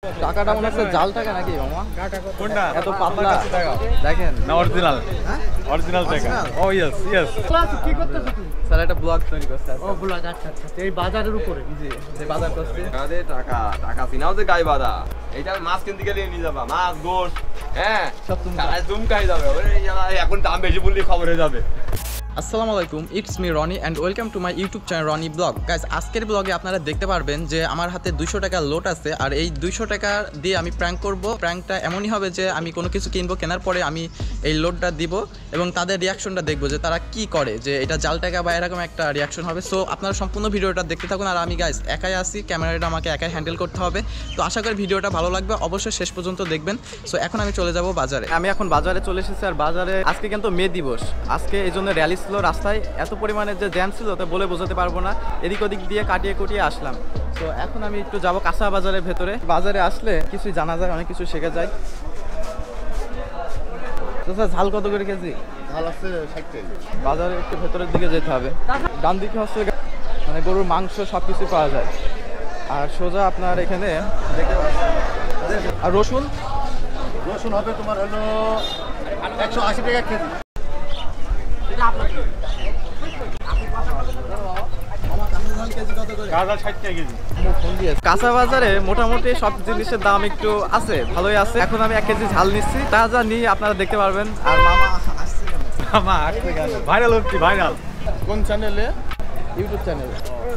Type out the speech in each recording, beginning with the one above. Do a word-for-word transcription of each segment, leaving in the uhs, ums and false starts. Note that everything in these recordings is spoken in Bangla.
টাকাটা মনে হচ্ছে জাল টাকা নাকি মামা? কোনটা এত পাতলা দেখেন না? অরিজিনাল অরিজিনাল টাকা। Oh yes yes. কি করতেছ তুমি? স্যার একটা ব্লগ তৈরি করতে আছে। ও ব্লগ, আচ্ছা আচ্ছা। এই বাজারের উপরে জি যে বাজার করতে আরে টাকা টাকা সিনাও যে গাই বাদা এইটা মাছ কিনতে গেলে নিয়ে যাবা মাছ গোশ হ্যাঁ সব তুমি তুমি খাই যাবে। ওরে এখন দাম বেশি বললে খবর হয়ে যাবে। আসসালামু আলাইকুম, it's me Roni and welcome to my YouTube channel Roni vlog. Guys আজকের ব্লগে আপনারা দেখতে পারবেন যে আমার হাতে দুইশো টাকার লোট আছে, আর এই দুইশো টাকা দিয়ে আমি প্র্যাঙ্ক করব। প্র্যাঙ্কটা এমনই হবে যে আমি কোনো কিছু কিনবো, কেনার পরে আমি এই লোটটা দিব এবং তাদের রিয়াকশনটা দেখবো যে তারা কি করে, যে এটা জাল টাকা বা এরকম একটা রিয়াকশন হবে। সো আপনারা সম্পূর্ণ ভিডিওটা দেখতে থাকুন। আর আমি গাইজ একাই আসি, ক্যামেরাটা আমাকে একাই হ্যান্ডেল করতে হবে। তো আশা করি ভিডিওটা ভালো লাগবে, অবশ্যই শেষ পর্যন্ত দেখবেন। সো এখন আমি চলে যাব বাজারে। আমি এখন বাজারে চলে এসেছি, আর বাজারে আজকে কিন্তু মে দিবস, আজকে এই জন্য র্যালি ছিল রাস্তায়। এত পরিমাণে যে জ্যাম ছিল তা বলে বোঝাতে পারবো না, এদিক ওদিক দিয়ে কাটিয়ে কুটিয়ে আসলাম। তো এখন আমি একটু যাবো কাঁচা বাজারের ভেতরে। বাজারে আসলে কিছুই জানা যায়, অনেক কিছু শেখা যায়। তো স্যার ঝাল কত করে কেজি? ঝাল আছে ষাট টাকা। বাজারে একটু ভেতরের দিকে যেতে হবে, ডান দিকে হচ্ছে মানে গরুর মাংস সব কিছু পাওয়া যায়। আর সোজা আপনার এখানে দেখতে পাচ্ছেন। আর রসুন রসুন হবে তোমার হলো একশো আশি টাকা কেজি। কাঁচা বাজারে মোটামুটি সব জিনিসের দাম একটু আছে, ভালোই আছে। এখন আমি এক কেজি ঝাল নিচ্ছি, তাজা নিয়ে আপনারা দেখতে পারবেন। আর মামা আসছে, মামা আসছে কেন? ভাইরাল হচ্ছে, ভাইরাল কোন চ্যানেলে? YouTube channel.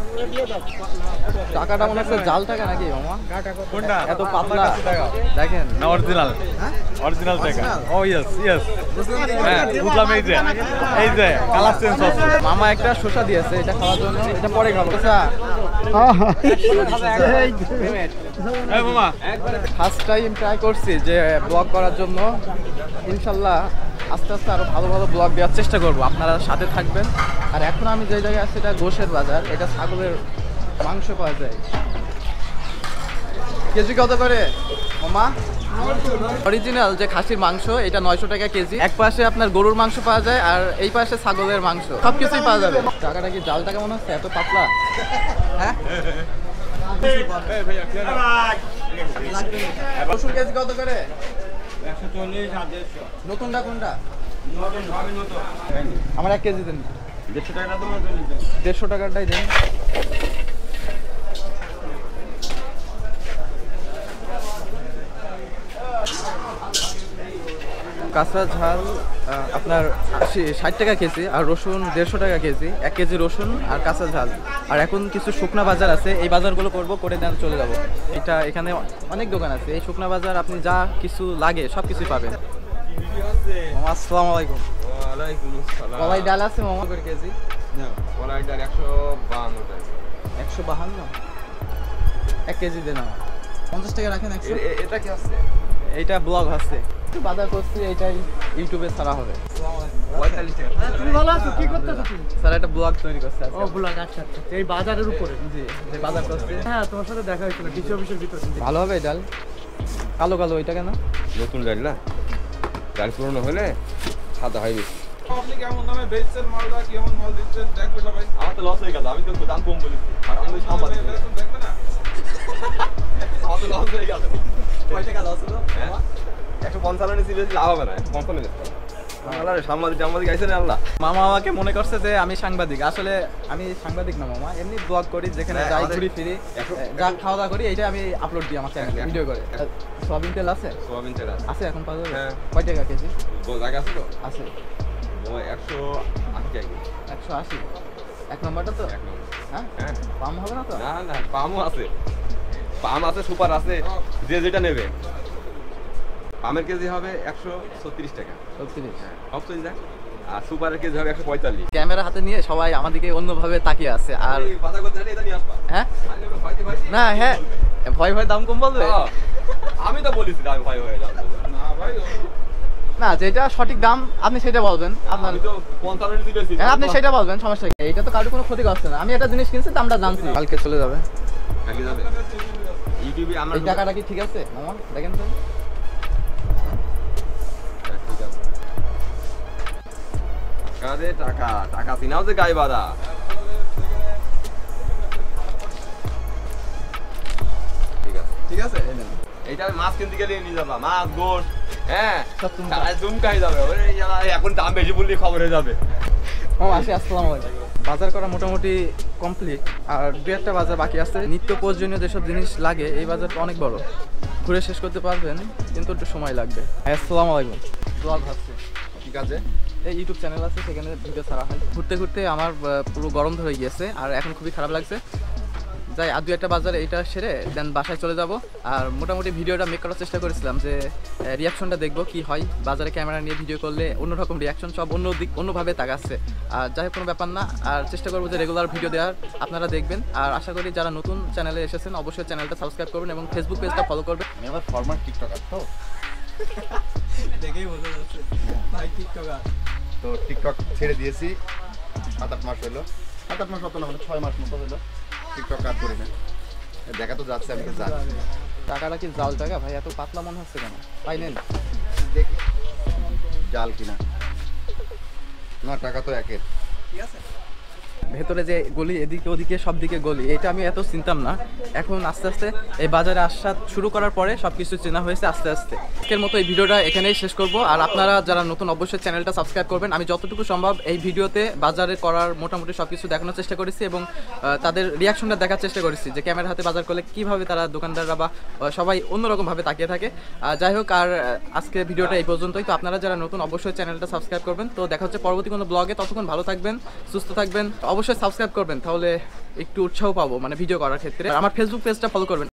টাকাটা মনে হচ্ছে জাল টাকা নাকি মামা? কোনটা এত পাতলা দেখেন না? অরিজিনাল অরিজিনাল টাকা। Oh yes yes. হ্যাঁ বুঝলাম। এই যে এই যে কালার চেঞ্জ হচ্ছে। মামা একটা শসা দিয়েছে, এটা খাওয়ার জন্য। এটা পরে খাবো। শসা এই মামা ফার্স্ট টাইম ট্রাই করছি যে ব্লগ করার জন্য। ইনশাল্লাহ আস্তে আস্তে আরো ভালো ভালো ব্লগ দেওয়ার চেষ্টা করব, আপনারা সাথে থাকবেন। আর এখন আমি যে জায়গায় আছি এটা গোশের বাজার, এটা ছাগলের মাংস পাওয়া যায়। কেজি কত করে মামা? অরিজিনাল যে খাসির মাংস এটা নয়শো টাকা কেজি। এক পাশে আপনার গরুর মাংস পাওয়া যায়, আর এই পাশে ছাগলের মাংস, সবকিছুই পাওয়া যাবে। টাকাটা কি জাল টাকা মনে হচ্ছে? এত পাতলা। হ্যাঁ রসুন কেজি কত করে? নতুনটা কোনটা? আমার এক কেজি দেন। দেড়শো টাকা তো দেড়শো টাকাটাই দেন। কাঁচা ঝাল আপনার আশি ষাট টাকা কেজি, আর রসুন দেড়শো টাকা কেজি। এক কেজি রসুন আর কাঁচা ঝাল। আর এখন কিছু শুকনা বাজার আছে, এই বাজারগুলো করবো, করে দেন চলে যাব। এটা এখানে অনেক দোকান আছে, এই শুকনা বাজার আপনি যা কিছু লাগে সব কিছুই পাবেন। আসসালামু আলাইকুম। ওয়ালাইকুম আসসালাম। কলাই ডাল আছে মামা করে কেজি? না কলাই ডাল একশো বাহান্ন টাকা। একশো বাহান্ন এক কেজি দেন আমার। পঞ্চাশ টাকা রাখেন একশো। এটা কি আছে? এইটা ব্লগ আছে, বাজার করছি, এইটাই ইউটিউবে ছাড়া হবে। পঁয়তাল্লিশ টাকা। তুমি ভালো আছো? কি করতেছো তুমি? স্যার একটা ব্লগ তৈরি করছে। ও ব্লগ, আচ্ছা আচ্ছা। এই বাজারের উপরে জি যে বাজার করছি। হ্যাঁ তোমার সাথে দেখা হয়েছিল ডিসি অফিসের ভিতরে। ভালো হবে এই ডাল, কালো কালো। ওইটা কেন? নতুন ডাল না, ডাল পুরনো হলে সাদা হয় বেশি। আপনি কেমন দামে বেচছেন মালটা, কেমন মাল দিচ্ছেন দেখবে সবাই। আমার তো লস হয়ে গেল, আমি তো দাম কম বলেছি আর আমি সাংবাদিক দেখবে না? আমার তো লস হয়ে গেল। কয় টাকা লস হলো? একশো পঞ্চান্ন ছিল, লাভ হবে না। একশো পঞ্চান্ন আল্লাহ সাংবাদিক সাংবাদিক আইসে না আল্লাহ। মামা আমাকে মনে করছে যে আমি সাংবাদিক, আসলে আমি সাংবাদিক না মামা, এমনি ব্লগ করি, যেখানে যাই ঘুরি ফিরি, যা খাওয়া দাওয়া করি এইটা আমি আপলোড দিই আমার চ্যানেলে ভিডিও করে। সোয়াবিন তেল আছে? সোয়াবিন তেল আছে এখন পাওয়া যাবে? হ্যাঁ। কয় টাকা কেজি? জায়গা আছে তো? আছে ও একশো আশি টাকা। একশো আশি এক নম্বরটা তো? এক নম্বর। হ্যাঁ হ্যাঁ পাম হবে না তো? না না পামও আছে, পাম আছে, সুপার আছে, যে যেটা নেবে। পামের কেজি হবে একশো ছত্রিশ টাকা। ছত্রিশ অপশন দেখ। আর সুপারের কেজি হবে একশো পঁয়তাল্লিশ। ক্যামেরা হাতে নিয়ে সবাই আমাদিকে অন্যভাবে তাকিয়ে আছে। আর হ্যাঁ না হ্যাঁ ভয় ভয় দাম কম বলবে? আমি তো বলেছি দাম ভয় হয়ে যাবে না ভাই, না, যেটা সঠিক দাম আপনি সেটা বলবেন। আপনার তো পঞ্চান্ন দিয়েছি, হ্যাঁ আপনি সেটা বলবেন, সমস্যা কি? এটা তো কারোর কোনো ক্ষতি করছে না। আমি একটা জিনিস কিনছি, দামটা জানছি। কালকে চলে যাবে। কালকে যাবে ইউটিউবে। আমার এই টাকাটা কি ঠিক আছে মামা? দেখেন তো। কাদে টাকা টাকা সিনাও যে গাই বাদা। ঠিক আছে ঠিক আছে, এই নেন। এইটা মাছ কিনতে গেলে নিয়ে যাবা মাছ গোশ হ্যাঁ চুমকাই যাবে এখন দাম বেশি বললে খবর হয়ে যাবে। ও আসি, আসসালামু আলাইকুম। বাজার করা মোটামুটি কমপ্লিট, আর দু একটা বাজার বাকি আছে। নিত্য প্রয়োজনীয় যেসব জিনিস লাগে এই বাজারটা অনেক বড়, ঘুরে শেষ করতে পারবেন কিন্তু একটু সময় লাগবে। আসসালামু আলাইকুম। ব্লগ হচ্ছে, ঠিক আছে, এই ইউটিউব চ্যানেল আছে, সেখানে ভিডিও ছাড়া হয়। ঘুরতে ঘুরতে আমার পুরো গরম ধরে গিয়েছে আর এখন খুবই খারাপ লাগছে। যাই আর দু একটা বাজার এইটা সেরে দেন বাসায় চলে যাব। আর মোটামুটি ভিডিওটা মেক করার চেষ্টা করেছিলাম যে রিয়াকশনটা দেখবো কি হয়। বাজারে ক্যামেরা নিয়ে ভিডিও করলে অন্যরকম রিয়াকশন, সব অন্য দিক অন্যভাবে তাকাচ্ছে। আর যাই হোক কোনো ব্যাপার না, আর চেষ্টা করবো যে রেগুলার ভিডিও দেওয়ার, আপনারা দেখবেন। আর আশা করি যারা নতুন চ্যানেলে এসেছেন অবশ্যই চ্যানেলটা সাবস্ক্রাইব করবেন এবং ফেসবুক পেজটা ফলো করবেন। আমি আবার ফরমাল টিকটকার তো দেখেই বোঝা যাচ্ছে ভাই টিকটকার। তো টিকটক ছেড়ে দিয়েছি, সাত আট মাস হলো, সাত আট মাস হতো না, হলো ছয় মাস মতো হলো টিকটক কাজ করি না। দেখা তো যাচ্ছে, আমি তো জানি। টাকাটা কি জাল টাকা ভাই? এত পাতলা মনে হচ্ছে কেন? পাই নেন দেখি জাল কিনা। না, টাকা তো একের। ঠিক আছে। ভেতরে যে গলি, এদিকে ওদিকে সব দিকে গলি, এটা আমি এত চিনতাম না। এখন আস্তে আস্তে এই বাজারে আসা শুরু করার পরে সব কিছু চেনা হয়েছে আস্তে আস্তে। আজকের মতো এই ভিডিওটা এখানেই শেষ করব। আর আপনারা যারা নতুন অবশ্যই চ্যানেলটা সাবস্ক্রাইব করবেন। আমি যতটুকু সম্ভব এই ভিডিওতে বাজারে করার মোটামুটি সব কিছু দেখানোর চেষ্টা করেছি এবং তাদের রিয়াকশনটা দেখার চেষ্টা করেছি যে ক্যামেরা হাতে বাজার করলে কীভাবে তারা দোকানদাররা বা সবাই অন্যরকমভাবে তাকিয়ে থাকে। যাই হোক, আর আজকে ভিডিওটা এই পর্যন্তই। তো আপনারা যারা নতুন অবশ্যই চ্যানেলটা সাবস্ক্রাইব করবেন। তো দেখা হচ্ছে পরবর্তী কোনো ব্লগে। ততক্ষণ ভালো থাকবেন, সুস্থ থাকবেন, অবশ্যই সাবস্ক্রাইব করবেন, তাহলে একটু উৎসাহ পাবো মানে ভিডিও করার ক্ষেত্রে। আর আমার ফেসবুক পেজটা ফলো করবেন।